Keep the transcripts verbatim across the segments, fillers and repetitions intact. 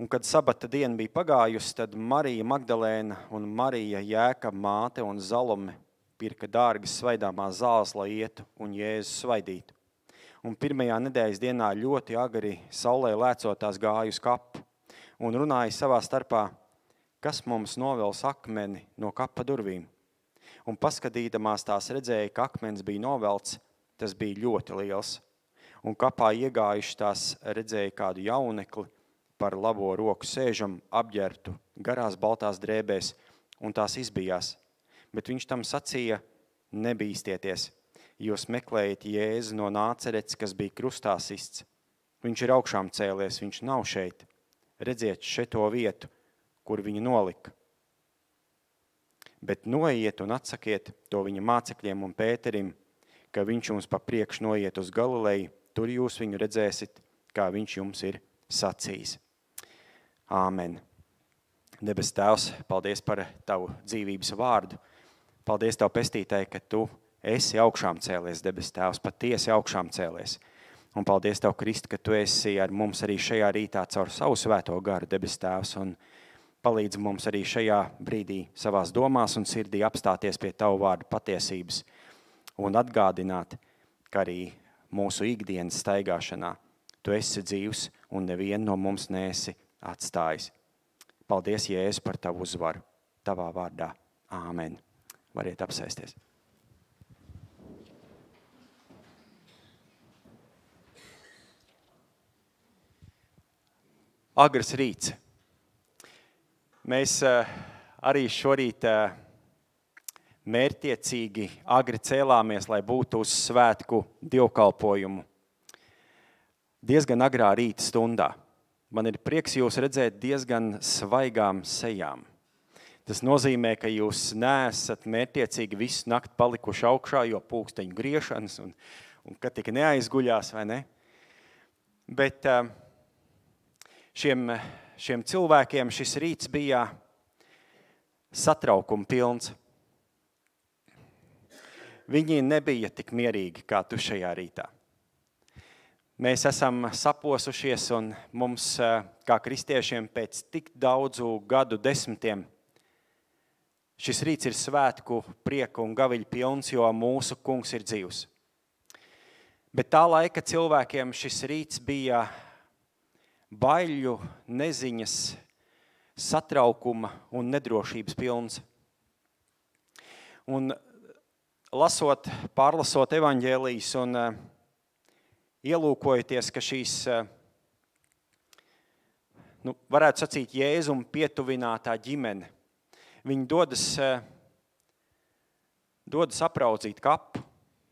Un, kad sabata diena bija pagājusi, tad Marija Magdalēna un Marija Jēkaba māte un Zalome pirka dārgas svaidāmās zāles, lai ietu un Jēzu svaidītu. Un pirmajā nedēļas dienā ļoti agri saulē lēcotās gāja uz kapu un runāja savā starpā, kas mums novels akmeni no kapa durvīm. Un paskatīdamās tās redzēja, ka akmens bija novelts, tas bija ļoti liels. Un kapā iegājuši tās redzēja kādu jaunekli, par labo roku sēžam, apģērtu, garās baltās drēbēs, un tās izbijās. Bet viņš tam sacīja, nebīstieties, jūs meklējat Jēzu no Nācerets, kas bija krustā sists. Viņš ir augšām cēlies, viņš nav šeit. Redziet šeto vietu, kur viņu nolika. Bet noiet un atsakiet to viņa mācekļiem un Pēterim, ka viņš jums pa priekšu noiet uz Galileju, tur jūs viņu redzēsit, kā viņš jums ir sacījis. Āmen. Debes Tēvs, paldies par tavu dzīvības vārdu. Paldies Tev, Pestītāji, ka Tu esi augšām cēlies, debes Tēvs, patiesi augšām cēlies. Un paldies Tev, Kristi, ka Tu esi ar mums arī šajā rītā caur savu svēto garu, debes Tēvs, un palīdz mums arī šajā brīdī savās domās un sirdī apstāties pie Tavu vārdu patiesības un atgādināt, ka arī mūsu ikdienas staigāšanā Tu esi dzīvs un nevienu no mums neesi atstājis. Paldies, Jēzu, par Tavu uzvaru. Tavā vārdā. Āmen. Variet apsēsties. Agrs rīts. Mēs arī šorīt mērķtiecīgi agri cēlāmies, lai būtu uz svētku dievkalpojumu. Diezgan agrā rīta stundā. Man ir prieks jūs redzēt diezgan svaigām sejām. Tas nozīmē, ka jūs neesat mērķtiecīgi visu nakti palikuši augšā, jo pulksteņu griešanas un, un kad tika neaizguļās, vai ne? Bet šiem, šiem cilvēkiem šis rīts bija satraukuma pilns. Viņi nebija tik mierīgi kā tu šajā rītā. Mēs esam saposušies un mums, kā kristiešiem, pēc tik daudzu gadu desmitiem, šis rīts ir svētku, prieku un gaviļu pilns, jo mūsu kungs ir dzīvs. Bet tā laika cilvēkiem šis rīts bija baiļu, neziņas, satraukuma un nedrošības pilns. Un lasot, pārlasot evaņģēlijas un ielūkojoties, ka šīs, nu, varētu sacīt, Jēzum pietuvinātā ģimene, viņi dodas, dodas apraudzīt kapu.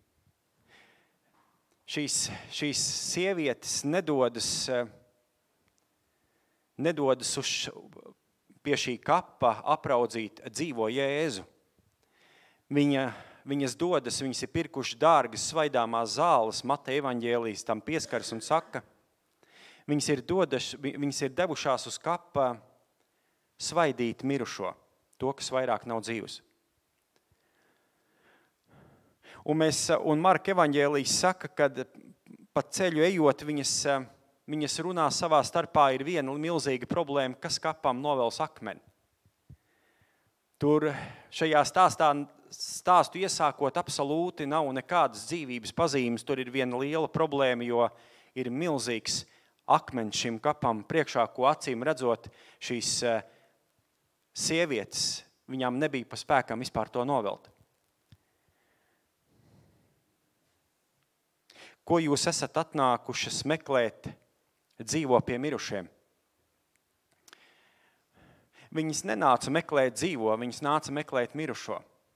Šīs, šīs sievietes nedodas, nedodas uz, pie šī kapa apraudzīt dzīvo Jēzu. Viņa Viņas dodas, viņas ir pirkuši dārgas svaidāmās zāles, Mateja evaņģēlijas tam pieskaras un saka, viņas ir, dodas, viņas ir devušās uz kapa svaidīt mirušo, to, kas vairāk nav dzīvs. Un, mēs, un Marka evaņģēlijas saka, kad pa ceļu ejot, viņas, viņas runā savā starpā ir viena milzīga problēma, kas kapam novels akmeni. Tur šajā stāstā stāstu iesākot absolūti nav nekādas dzīvības pazīmes. Tur ir viena liela problēma, jo ir milzīgs akmens šim kapam priekšā, ko acīm redzot šīs sievietes, viņām nebija pa spēkam vispār to novelt. Ko jūs esat atnākušas meklēt, dzīvo pie mirušiem? Viņas nenāca meklēt dzīvo, viņas nāca meklēt mirušo.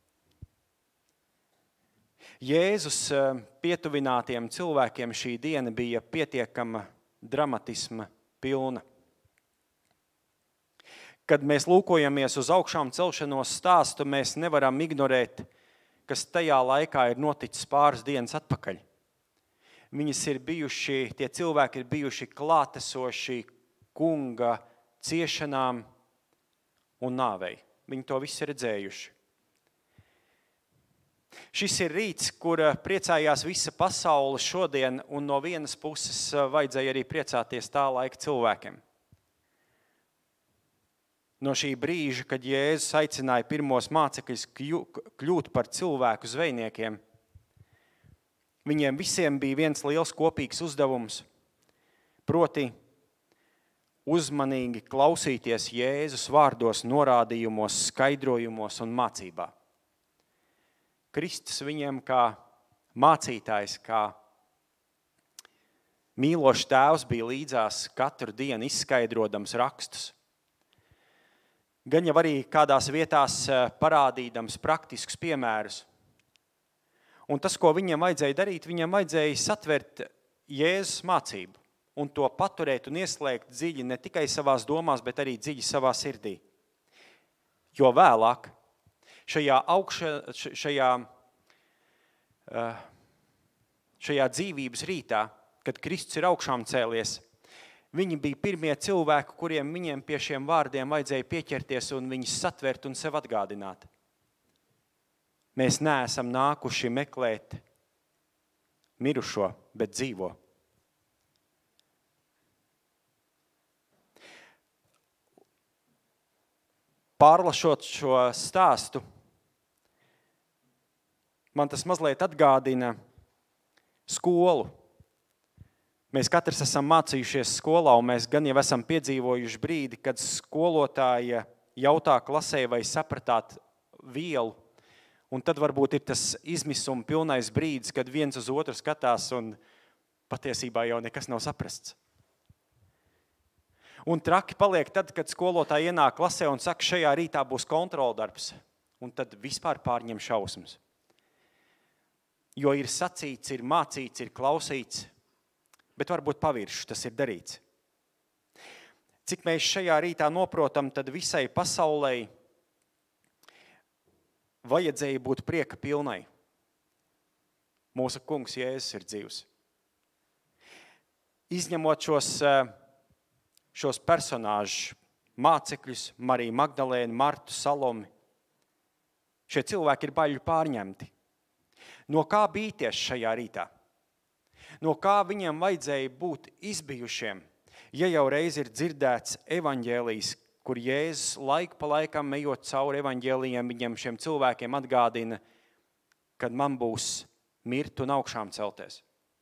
Jēzus pietuvinātiem cilvēkiem šī diena bija pietiekama dramatisma pilna. Kad mēs lūkojamies uz augšām celšanos stāstu, mēs nevaram ignorēt, kas tajā laikā ir noticis pāris dienas atpakaļ. Viņas ir bijuši, tie cilvēki ir bijuši klātesoši kunga ciešanām un nāvei. Viņi to visu ir redzējuši. Šis ir rīts, kur priecājās visa pasaule šodien, un no vienas puses vajadzēja arī priecāties tā laika cilvēkiem. no šī brīža, kad Jēzus aicināja pirmos mācekļus kļūt par cilvēku zvejniekiem, viņiem visiem bija viens liels kopīgs uzdevums, proti uzmanīgi klausīties Jēzus vārdos, norādījumos, skaidrojumos un mācībā. Kristus viņiem kā mācītājs, kā mīlošs tēvs bija līdzās katru dienu izskaidrodams rakstus. Gan jau arī kādās vietās parādīdams praktiskus piemērus. Un tas, ko viņam vajadzēja darīt, viņam vajadzēja satvert Jēzus mācību un to paturēt un ieslēgt dziļi ne tikai savās domās, bet arī dziļi savā sirdī. Jo vēlāk šajā, augša, šajā, šajā dzīvības rītā, kad Kristus ir augšām cēlies, viņi bija pirmie cilvēki, kuriem viņiem pie šiem vārdiem vajadzēja pieķerties un viņus satvert un sev atgādināt. Mēs neesam nākuši meklēt mirušo, bet dzīvo. Pārlašot šo stāstu, man tas mazliet atgādina skolu. Mēs katrs esam mācījušies skolā, un mēs gan jau esam piedzīvojuši brīdi, kad skolotāja jautā klasē, vai sapratāt vielu, un tad varbūt ir tas izmisuma pilnais brīdis, kad viens uz otru skatās, un patiesībā jau nekas nav saprasts. Un traki paliek tad, kad skolotāji ienāk klasē un saka, šajā rītā būs kontroldarbs, un tad vispār pārņem šausmas. Jo ir sacīts, ir mācīts, ir klausīts, bet varbūt pavirši tas ir darīts. Cik mēs šajā rītā noprotam, tad visai pasaulei vajadzēja būt prieka pilnai. Mūsu kungs Jēzus ir dzīvs. Izņemot šos, šos personāžus, mācekļus, Mariju Magdalēnu, Martu, Salomi, šie cilvēki ir baļļu pārņemti. No kā bīties šajā rītā? No kā viņiem vajadzēja būt izbijušiem, ja jau reiz ir dzirdēts evaņģēlijs, kur Jēzus laiku pa laikam ejot cauri evaņģēlijiem, viņiem šiem cilvēkiem atgādina, kad man būs mirt un augšām celties.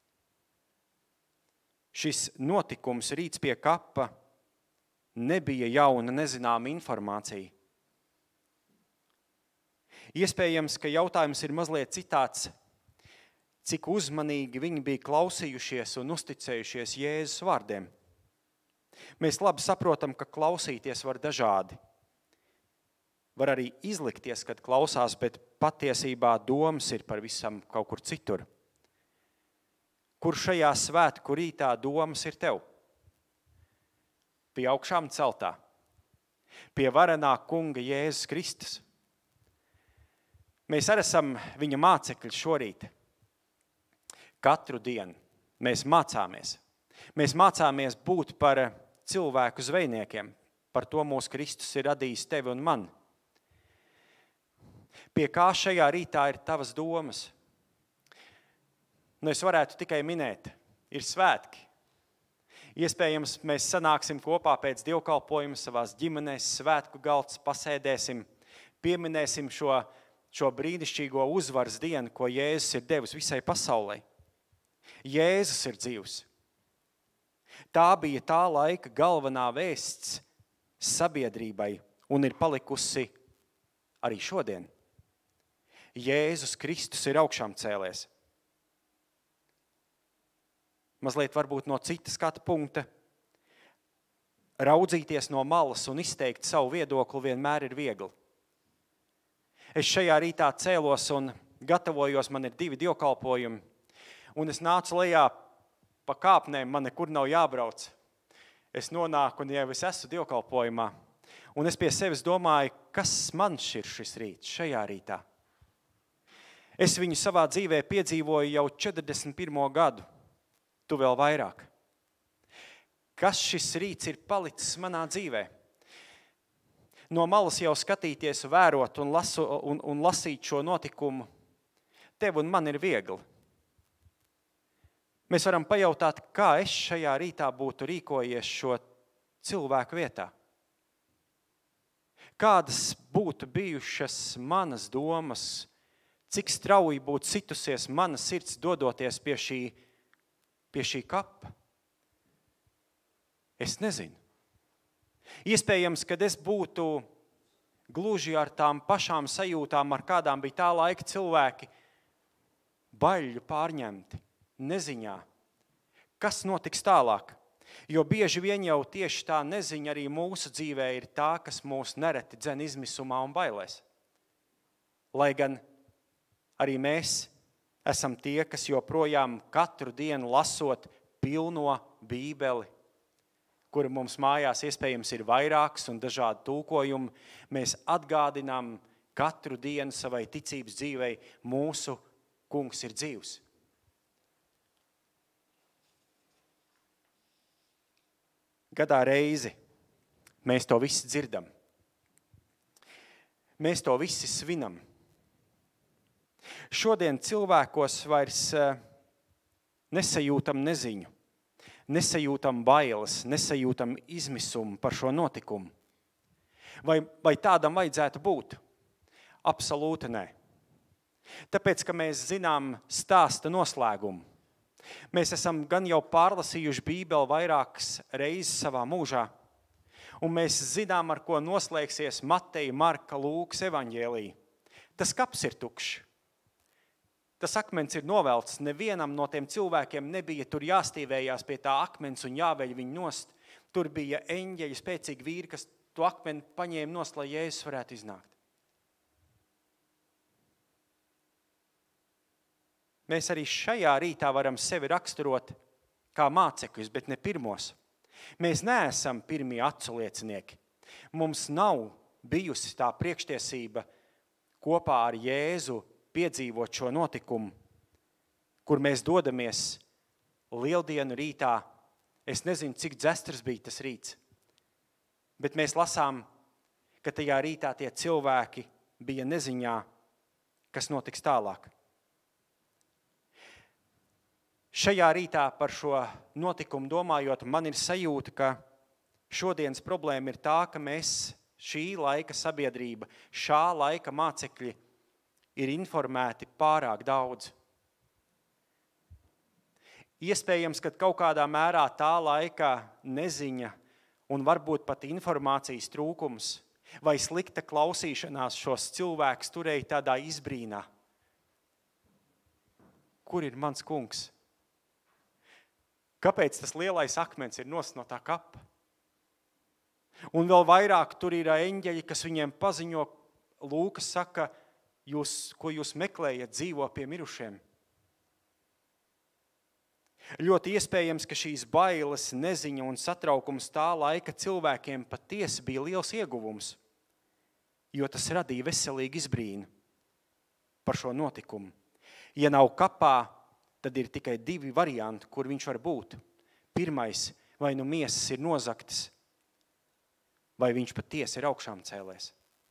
Šis notikums rīts pie kapa nebija jauna, nezināma informācija. Iespējams, ka jautājums ir mazliet citāds, cik uzmanīgi viņi bija klausījušies un uzticējušies Jēzus vārdiem. Mēs labi saprotam, ka klausīties var dažādi. Var arī izlikties, kad klausās, bet patiesībā domas ir par visam kaut kur citur. Kur šajā svētku rītā domas ir tev? Pie augšām celtā, pie varenā kunga Jēzus Kristus. Mēs arī esam viņa mācekļi šorīt. Katru dienu mēs mācāmies. Mēs mācāmies būt par cilvēku zvejniekiem. Par to mūsu Kristus ir radījis tevi un man. Pie kā šajā rītā ir tavas domas? Nu, es varētu tikai minēt, ir svētki. Iespējams, mēs sanāksim kopā pēc dievkalpojuma savās ģimenēs, svētku galds, pasēdēsim, pieminēsim šo, šo brīnišķīgo uzvaras dienu, ko Jēzus ir devis visai pasaulē. Jēzus ir dzīvs. Tā bija tā laika galvenā vēsts sabiedrībai un ir palikusi arī šodien. Jēzus Kristus ir augšām cēlies. Mazliet varbūt no citas skatu punkta. Raudzīties no malas un izteikt savu viedokli vienmēr ir viegli. Es šajā rītā cēlos un gatavojos, man ir divi dievkalpojumi, un es nācu lejā pa kāpnēm, man nekur nav jābrauc. Es nonāku un jau es esmu dievkalpojumā, un es pie sevis domāju, kas man ir šis rīts šajā rītā. Es viņu savā dzīvē piedzīvoju jau četrdesmit pirmo gadu. Tu vēl vairāk. Kas šis rīts ir palicis manā dzīvē? No malas jau skatīties, vērot un, lasu, un, un lasīt šo notikumu, tev un man ir viegli. Mēs varam pajautāt, kā es šajā rītā būtu rīkojies šo cilvēku vietā. Kādas būtu bijušas manas domas, cik strauji būtu situsies mana sirds dodoties pie šī, pie šī kapa? Es nezinu. Iespējams, kad es būtu gluži ar tām pašām sajūtām, ar kādām bija tā laika cilvēki, baļļu pārņemti, neziņā. Kas notiks tālāk? Jo bieži vien jau tieši tā neziņa arī mūsu dzīvē ir tā, kas mūs nereti dzen izmisumā un bailēs. Lai gan arī mēs esam tie, kas joprojām katru dienu lasot pilno Bībeli, kura mums mājās iespējams ir vairāks un dažādi tulkojumi, mēs atgādinām katru dienu savai ticības dzīvei, mūsu Kungs ir dzīvs. Gadā reizi mēs to visi dzirdam. Mēs to visi svinam. Šodien cilvēkos vairs nesajūtam neziņu, nesajūtam bailes, nesajūtam izmisumu par šo notikumu. Vai, vai tādam vajadzētu būt? Absolūti nē. Tāpēc, ka mēs zinām stāsta noslēgumu. Mēs esam gan jau pārlasījuši Bībeli vairākas reizes savā mūžā, un mēs zinām, ar ko noslēgsies Mateja, Marka, Lūkas evaņģēlija. Tas kaps ir tukšs. Tas akmens ir novelts. Nevienam no tiem cilvēkiem nebija tur jāstīvējās pie tā akmens un jāveļ viņu nost. Tur bija eņģeļi, spēcīgi vīri, kas to akmeni paņēma nost, lai Jēzus varētu iznākt. Mēs arī šajā rītā varam sevi raksturot kā mācekļus, bet ne pirmos. Mēs neesam pirmie acu liecinieki. Mums nav bijusi tā priekštiesība kopā ar Jēzu piedzīvot šo notikumu, kur mēs dodamies lieldienu rītā. Es nezinu, cik dzestrs bija tas rīts, bet mēs lasām, ka tajā rītā tie cilvēki bija neziņā, kas notiks tālāk. Šajā rītā par šo notikumu domājot, man ir sajūta, ka šodienas problēma ir tā, ka mēs šī laika sabiedrība, šā laika mācekļi ir informēti pārāk daudz. Iespējams, ka kaut kādā mērā tā laika neziņa un varbūt pat informācijas trūkums vai slikta klausīšanās šos cilvēkus turēja tādā izbrīnā. Kur ir mans kungs? Kāpēc tas lielais akmens ir nost no tā kapa? Un vēl vairāk tur ir eņģeļi, kas viņiem paziņo, Lūkas saka, jūs, ko jūs meklējat, dzīvo pie mirušiem. Ļoti iespējams, ka šīs bailes, neziņa un satraukums tā laika cilvēkiem patiesi bija liels ieguvums, jo tas radīja veselīgu izbrīnu par šo notikumu. Ja nav kapā, tad ir tikai divi varianti, kur viņš var būt. Pirmais, vai nu miesas ir nozaktas, vai viņš patiesi ir augšām cēlēs.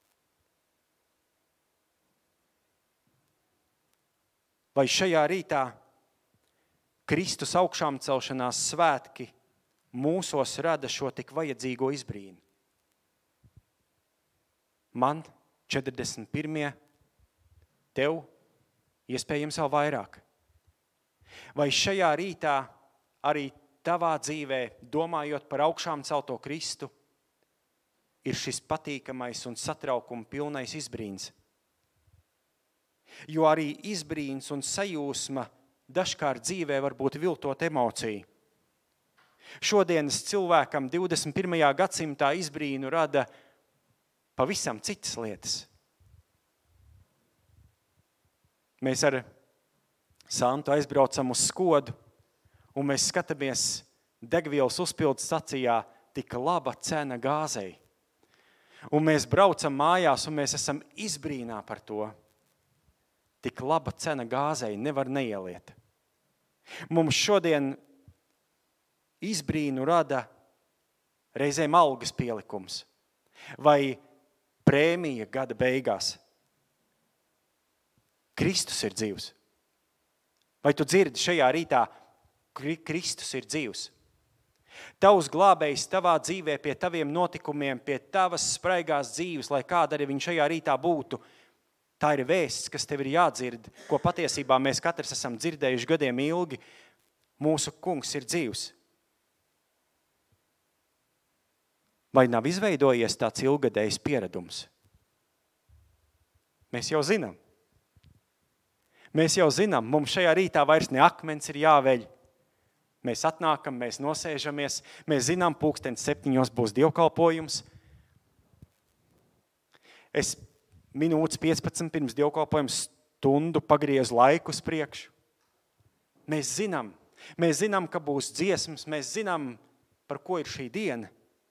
Vai šajā rītā Kristus augšām celšanās svētki mūsos rada šo tik vajadzīgo izbrīnu? Man četrdesmit pirmie, tev iespējams vēl vairāk. Vai šajā rītā arī tavā dzīvē, domājot par augšām celto Kristu, ir šis patīkamais un satraukuma pilnais izbrīns? Jo arī izbrīns un sajūsma dažkārt dzīvē var būt viltot emocija. Šodienas cilvēkam divdesmit pirmajā gadsimtā izbrīnu rada pavisam citas lietas. Mēs ar Santu aizbraucam uz Skodu, un mēs skatāmies degvielas uzpildes stacijā, tik laba cena gāzei. Un mēs braucam mājās, un mēs esam izbrīnā par to. Tik laba cena gāzei nevar neieliet. Mums šodien izbrīnu rada reizēm algas pielikums vai prēmija gada beigās. Kristus ir dzīvs. Vai tu dzirdi šajā rītā, Kristus ir dzīvs? Tavs glābējs tavā dzīvē pie taviem notikumiem, pie tavas spraigās dzīves, lai kāda arī viņš šajā rītā būtu, tā ir vēsts, kas tev ir jādzird, ko patiesībā mēs katrs esam dzirdējuši gadiem ilgi. Mūsu kungs ir dzīvs. Vai nav izveidojies tāds ilgadējs pieredums? Mēs jau zinām. Mēs jau zinām, mums šajā rītā vairs ne akmens ir jāveļ. Mēs atnākam, mēs nosēžamies, mēs zinām, pulkstens septiņos būs dievkalpojums. Es minūtes piecpadsmit pirms dievkalpojums stundu pagriezu laiku uz priekšu. Mēs zinām, mēs zinām, ka būs dziesmas, mēs zinām, par ko ir šī diena.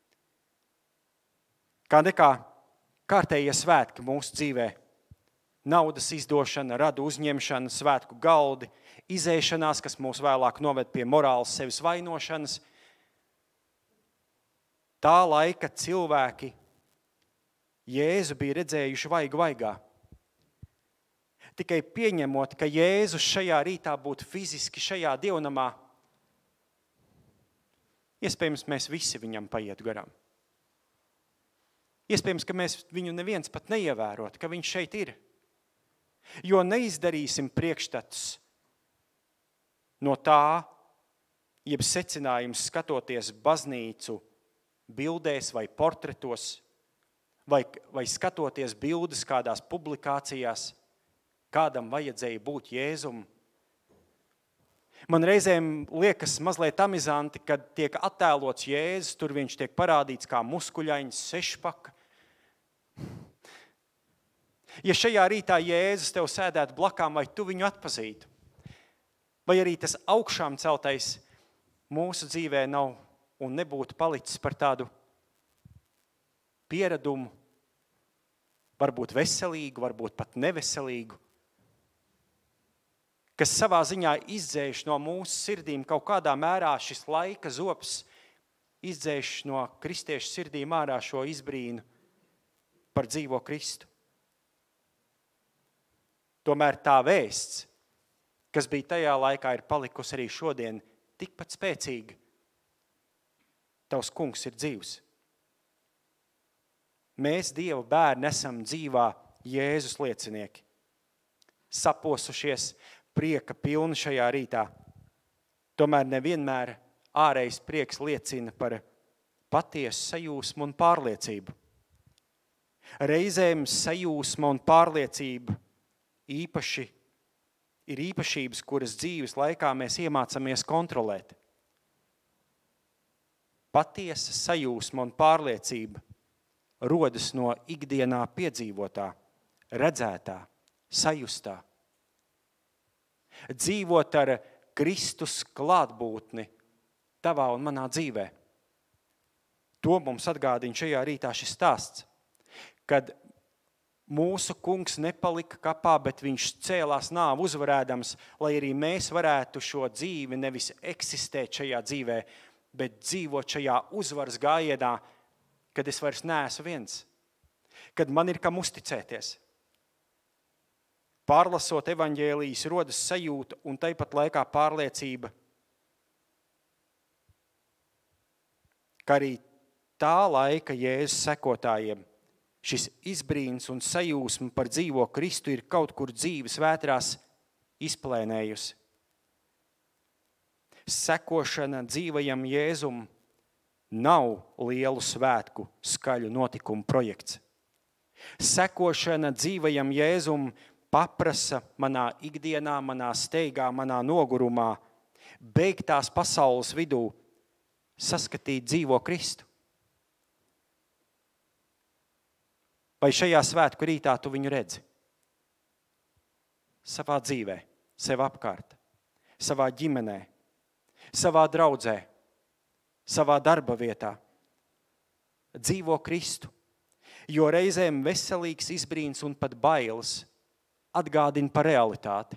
Kā nekā kārtējie svētki mūsu dzīvē. Naudas izdošana, radu uzņemšana, svētku galdi, izēšanās, kas mūs vēlāk noved pie morāles sevis vainošanas. Tā laika cilvēki Jēzu bija redzējuši vaigu vaigā. Tikai pieņemot, ka Jēzus šajā rītā būtu fiziski šajā dievnamā, iespējams, mēs visi viņam paietu garām. Iespējams, ka mēs viņu neviens pat neievērot, ka viņš šeit ir. Jo neizdarīsim priekšstats no tā, jeb secinājums skatoties baznīcu bildēs vai portretos, vai, vai skatoties bildes kādās publikācijās, kādam vajadzēja būt Jēzum. Man reizēm liekas mazliet amizanti, kad tiek attēlots Jēzus, tur viņš tiek parādīts kā muskuļains, sešpaka. Ja šajā rītā Jēzus tev sēdētu blakām, vai tu viņu atpazītu? Vai arī tas augšām celtais mūsu dzīvē nav un nebūtu palicis par tādu pieradumu, varbūt veselīgu, varbūt pat neveselīgu, kas savā ziņā izdzēš no mūsu sirdīm kaut kādā mērā šis laika zops, izdzēš no kristiešu sirdīm ārā šo izbrīnu par dzīvo Kristu. Tomēr tā vēsts, kas bija tajā laikā, ir palikusi arī šodien tikpat spēcīga. Tavs kungs ir dzīvs. Mēs, Dieva bērni, esam dzīvā Jēzus liecinieki. Saposušies, prieka pilni šajā rītā. Tomēr nevienmēr ārējais prieks liecina par patiesu sajūsmu un pārliecību. Reizēm sajūsma un pārliecība īpaši ir īpašības, kuras dzīves laikā mēs iemācāmies kontrolēt. Patiesa sajūsma un pārliecība rodas no ikdienā piedzīvotā, redzētā, sajustā. Dzīvot ar Kristus klātbūtni tavā un manā dzīvē. To mums atgādina šajā rītā šis stāsts, kad mūsu kungs nepalika kapā, bet viņš cēlās nāvu uzvarēdams, lai arī mēs varētu šo dzīvi nevis eksistēt šajā dzīvē, bet dzīvot šajā uzvaras gājienā, kad es vairs neesmu viens, kad man ir kam uzticēties. Pārlasot evaņģēlijas, rodas sajūta un tāpat laikā pārliecība, ka arī tā laika Jēzus sekotājiem šis izbrīns un sajūsma par dzīvo Kristu ir kaut kur dzīves vētrās izplēnējusi. Sekošana dzīvajam Jēzum nav lielu svētku skaļu notikumu projekts. Sekošana dzīvajam Jēzum paprasa manā ikdienā, manā steigā, manā nogurumā, beigtās pasaules vidū saskatīt dzīvo Kristu. Vai šajā svētku rītā tu viņu redzi? Savā dzīvē, sev apkārt, savā ģimenē, savā draudzē, savā darba vietā. Dzīvo Kristu, jo reizēm veselīgs izbrīns un pat bailes atgādina par realitāti.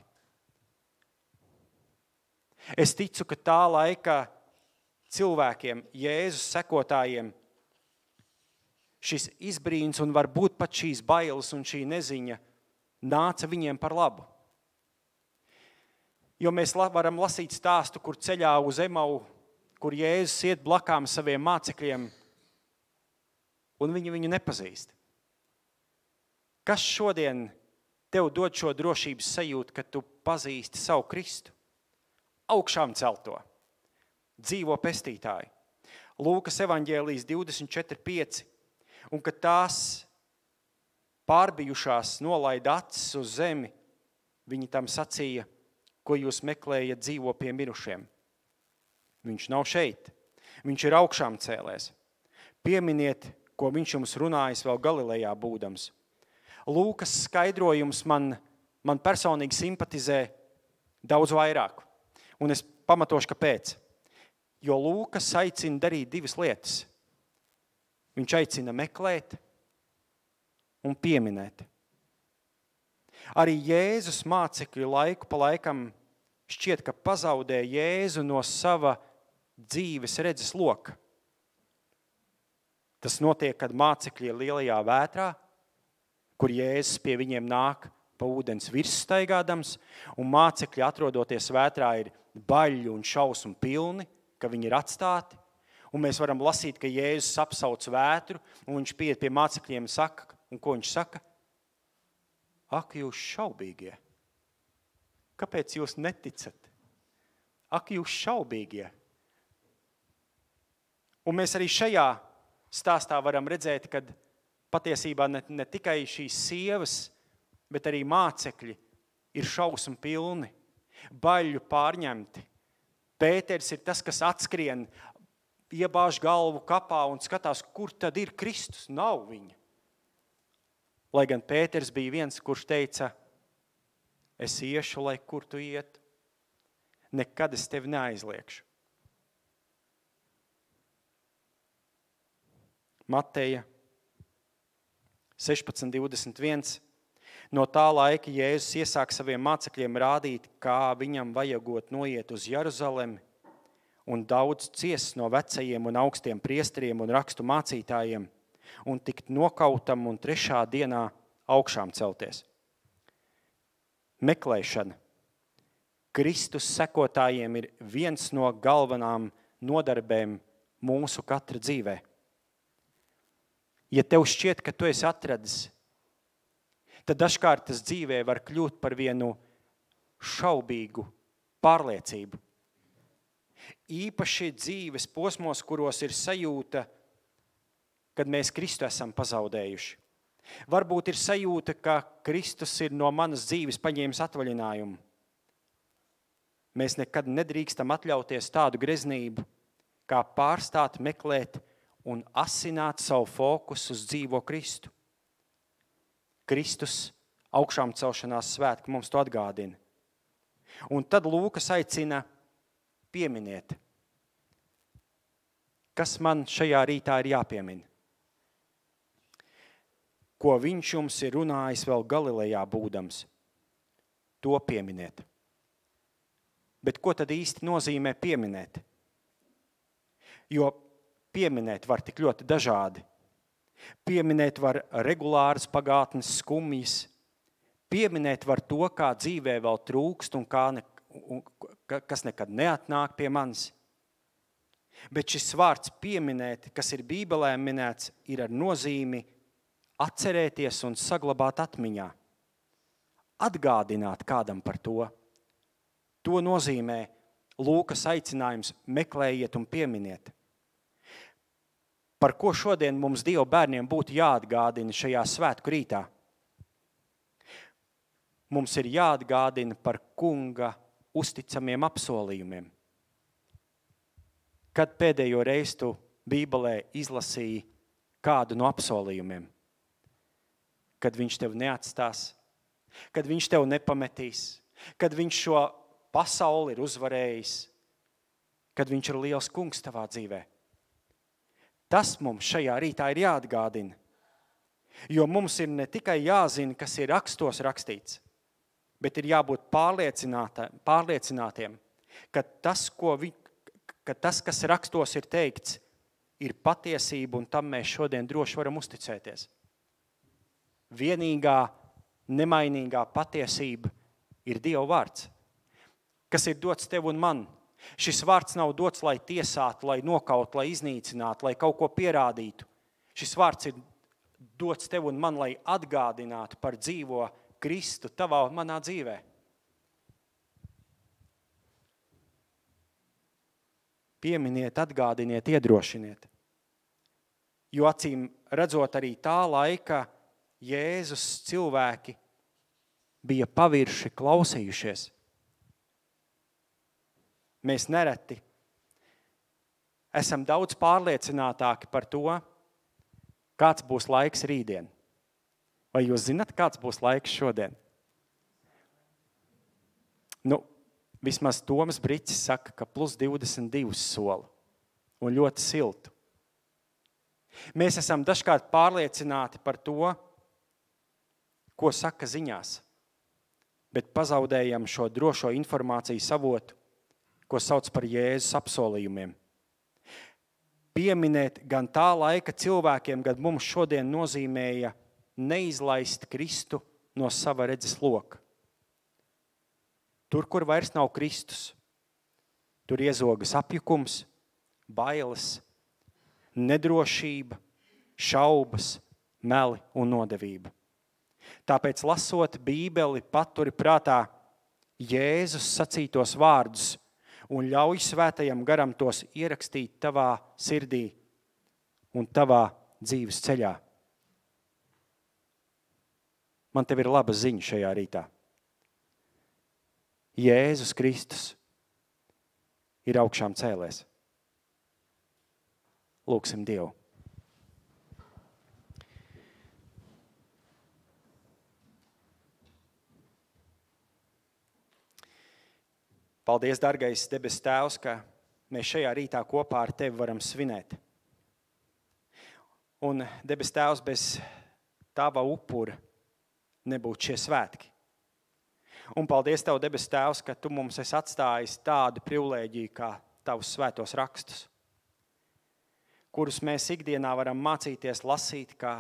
Es ticu, ka tā laika cilvēkiem, Jēzus sekotājiem, šis izbrīns un varbūt pat šīs bailes un šī neziņa nāca viņiem par labu. Jo mēs varam lasīt stāstu, kur ceļā uz Emau kur Jēzus iet blakām saviem mācekļiem, un viņi viņu nepazīst. Kas šodien tev dod šo drošības sajūtu, ka tu pazīsti savu Kristu? Augšām celto, dzīvo pestītāju. Lūkas evaņģēlijas divdesmit četri pieci. Un kad tās pārbijušās nolaida acis uz zemi, viņi tam sacīja, ko jūs meklējat dzīvo pie mirušiem. Viņš nav šeit, viņš ir augšām cēlēs. Pieminiet, ko viņš jums runājis vēl Galilejā būdams. Lūkas skaidrojums man, man personīgi simpatizē daudz vairāk. Un es pamatošu, kāpēc. Jo Lūkas aicina darīt divas lietas. Viņš aicina meklēt un pieminēt. Arī Jēzus mācekļi laiku pa laikam šķiet, ka pazaudē Jēzu no sava dzīves redzes loka. Tas notiek, kad mācekļi ir lielajā vētrā, kur Jēzus pie viņiem nāk pa ūdens virs staigādams, un mācekļi atrodoties vētrā ir baļļi un šausmu pilni, ka viņi ir atstāti. Un mēs varam lasīt, ka Jēzus apsauc vētru, un viņš pieiet pie mācekļiem un saka, un ko viņš saka? Ak, jūs šaubīgie! Kāpēc jūs neticat? Ak, jūs šaubīgie! Un mēs arī šajā stāstā varam redzēt, kad patiesībā ne, ne tikai šīs sievas, bet arī mācekļi ir šausmu pilni, baļļu pārņemti. Pēters ir tas, kas atskrien, iebāž galvu kapā un skatās, kur tad ir Kristus. Nav viņa. Lai gan Pēters bija viens, kurš teica, es iešu, lai kur tu iet, nekad es tevi neaizliekšu. Mateja sešpadsmit divdesmit viens. No tā laika Jēzus iesāk saviem mācekļiem rādīt, kā viņam vajagot noiet uz Jeruzalemi un daudz ciest no vecajiem un augstiem priesteriem un rakstu mācītājiem un tikt nokautam un trešā dienā augšām celties. Meklēšana Kristus sekotājiem ir viens no galvenām nodarbēm mūsu katra dzīvē. Ja tev šķiet, ka tu esi atradis, tad dažkārt tas dzīvē var kļūt par vienu šaubīgu pārliecību. Īpaši dzīves posmos, kuros ir sajūta, kad mēs Kristu esam pazaudējuši. Varbūt ir sajūta, ka Kristus ir no manas dzīves paņēmis atvaļinājumu. Mēs nekad nedrīkstam atļauties tādu greznību, kā pārstāt meklēt un asināt savu fokusu uz dzīvo Kristu. Kristus augšām celšanās svētki mums to atgādina. Un tad Lūkas aicina pieminiet, kas man šajā rītā ir jāpiemina. Ko viņš jums ir runājis vēl Galilejā būdams, to pieminiet. Bet ko tad īsti nozīmē pieminēt? Jo pieminēt var tik ļoti dažādi. Pieminēt var regulāras pagātnes skumjas. Pieminēt var to, kā dzīvē vēl trūkst un, kā ne, un kas nekad neatnāk pie manis. Bet šis vārds pieminēt, kas ir Bībelē minēts, ir ar nozīmi atcerēties un saglabāt atmiņā. Atgādināt kādam par to. To nozīmē Lūkas aicinājums meklējiet un pieminiet. Par ko šodien mums Dieva bērniem būtu jāatgādina šajā svētku rītā? Mums ir jāatgādina par kunga uzticamiem apsolījumiem. Kad pēdējo reizi tu Bībelē izlasīji kādu no apsolījumiem? Kad viņš tev neatstās, kad viņš tev nepametīs, kad viņš šo pasauli ir uzvarējis, kad viņš ir liels kungs tavā dzīvē. Tas mums šajā rītā ir jāatgādina, jo mums ir ne tikai jāzina, kas ir rakstos rakstīts, bet ir jābūt pārliecinātiem, ka tas, ko vi, ka tas, kas rakstos ir teikts, ir patiesība un tam mēs šodien droši varam uzticēties. Vienīgā, nemainīgā patiesība ir Dieva vārds, kas ir dots tev un man, Šis vārds nav dots, lai tiesātu, lai nokautu, lai iznīcinātu, lai kaut ko pierādītu. Šis vārds ir dots tev un man, lai atgādinātu par dzīvo Kristu tavā un manā dzīvē. Pieminiet, atgādiniet, iedrošiniet. Jo acīm redzot arī tā laika Jēzus cilvēki bija pavirši klausījušies. Mēs nereti esam daudz pārliecinātāki par to, kāds būs laiks rītdien. Vai jūs zināt, kāds būs laiks šodien? Nu, vismaz Tomas Bricis saka, ka plus divdesmit divi sola un ļoti siltu. Mēs esam dažkārt pārliecināti par to, ko saka ziņās, bet pazaudējam šo drošo informāciju savotu, ko sauc par Jēzus apsolījumiem. Pieminēt gan tā laika cilvēkiem, gan mums šodien nozīmēja neizlaist Kristu no sava redzes loka. Tur, kur vairs nav Kristus, tur iezogas apjukums, bailes, nedrošība, šaubas, meli un nodevība. Tāpēc, lasot Bībeli, paturi prātā Jēzus sacītos vārdus un ļauj svētajam garam tos ierakstīt tavā sirdī un tavā dzīves ceļā. Man tev ir laba ziņa šajā rītā. Jēzus Kristus ir augšām cēlēs. Lūksim Dievu. Paldies, dargais debes Tēvs, ka mēs šajā rītā kopā ar Tevi varam svinēt. Un, debes Tēvs, bez Tava upura nebūtu šie svētki. Un paldies Tev, debes Tēvs, ka Tu mums esi atstājis tādu privilēģiju kā Tavus svētos rakstus, kurus mēs ikdienā varam mācīties lasīt kā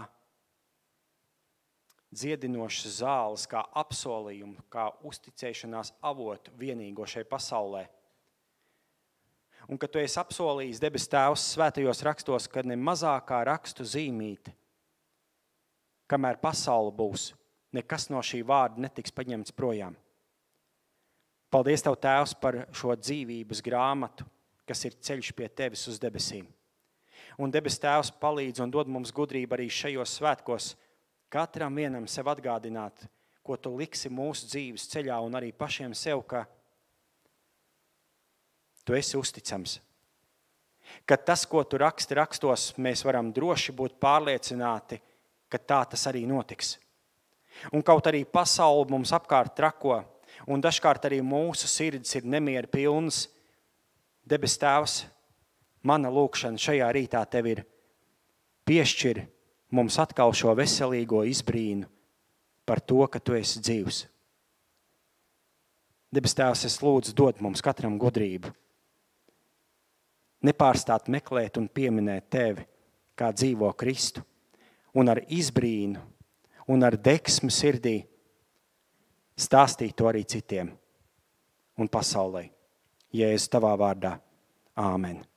dziedinošas zāles, kā apsolījumu, kā uzticēšanās avotu vienīgo šai pasaulē. Un ka Tu esi apsolījis, debes Tēvs, svētajos rakstos, ka ne mazākā rakstu zīmīte, kamēr pasaule būs, nekas no šī vārda netiks paņemts projām. Paldies Tev, Tēvs, par šo dzīvības grāmatu, kas ir ceļš pie Tevis uz debesīm. Un debes Tēvs palīdz un dod mums gudrību arī šajos svētkos katram vienam sev atgādināt, ko Tu liksi mūsu dzīves ceļā un arī pašiem sev, ka Tu esi uzticams. Ka tas, ko Tu raksti rakstos, mēs varam droši būt pārliecināti, ka tā tas arī notiks. Un kaut arī pasaule mums apkārt trako, un dažkārt arī mūsu sirds ir nemiera pilnas, debes Tēvs, mana lūkšana šajā rītā Tev ir piešķir mums atkal šo veselīgo izbrīnu par to, ka Tu esi dzīvs. Debes Tēvs, es lūdzu dod mums katram gudrību. Nepārstāt meklēt un pieminēt Tevi, kā dzīvo Kristu, un ar izbrīnu un ar deksmi sirdī stāstīt to arī citiem un pasaulē. Jēzus Tavā vārdā. Āmen.